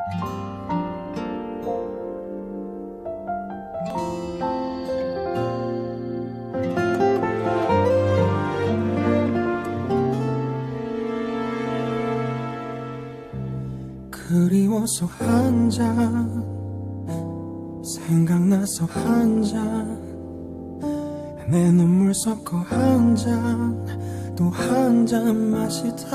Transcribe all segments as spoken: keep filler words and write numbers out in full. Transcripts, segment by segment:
그리워서 한 잔, 생각나서 한 잔, 내 눈물 섞어 한 잔, 또 한 잔 마시다.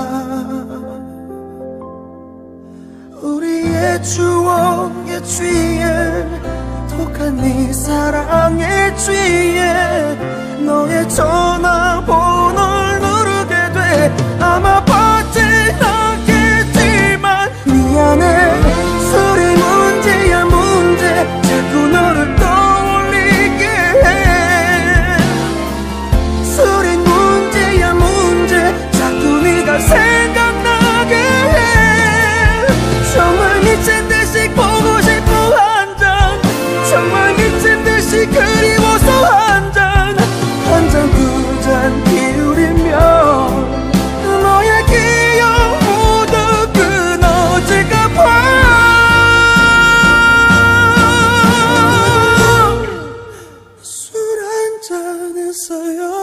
우리의 추억에 취해 독한 네 사랑에 취해 너의 전화번호를 누르게 돼. 아마 받진 않겠지만 미안해. 술이 문제야 문제. 자꾸 너를 떠올리게 해. 술이 문제야 문제. 자꾸 네가 생각나게 해. 정말 미친 듯이 보고 싶어 한 잔. 정말 미친 듯이 그리워서 한 잔. 한 잔 두 잔 기울이면 너의 기억 모두 끊어질까 봐. 술 한 잔 했어요.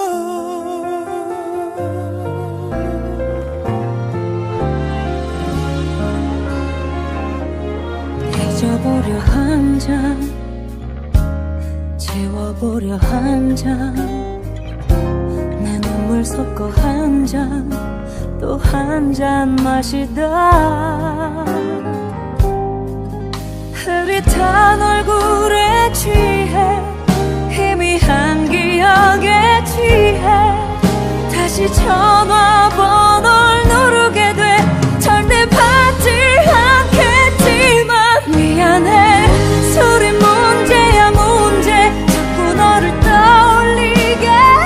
잊어보려 한 잔, 지워보려 한 잔, 내 눈물 섞어 한 잔, 또 한 잔 마시다. 흐릿한 얼굴에 취해 희미한 기억에 취해 다시 전화번호를 누르게 돼. 절대 받지 않겠지만 미안해. 술이 문제야 문제. 자꾸 너를 떠올리게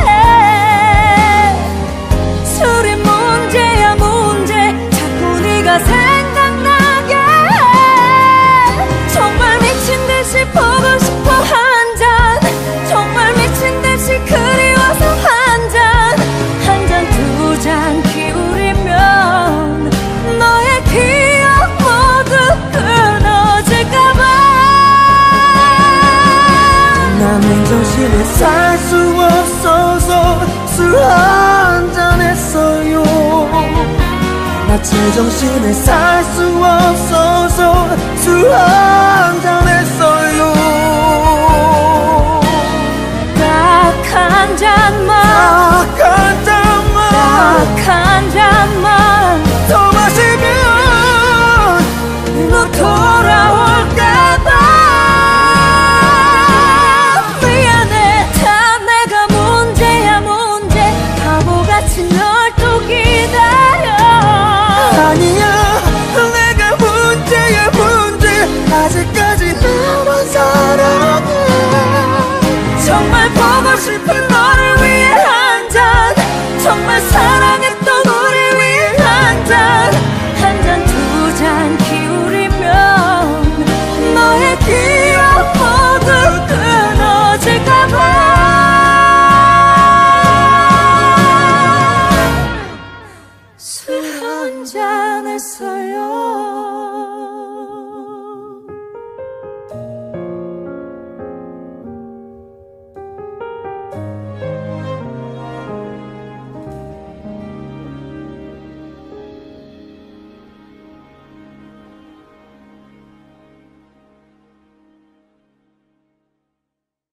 해. 술이 문제야 문제. 자꾸 네가 생각나게 해. 정말 미친 듯이 보고 싶어 한 잔. 정말 미친 듯이 그리워서 한 잔. 한 잔 두 잔 기울이면 너의 기억 모두 끊어질까봐. 나는 정신을 살 수 없어서 술 한 잔 했어요. 나 제정신을 살 수 없어서 술 한 잔 했어요.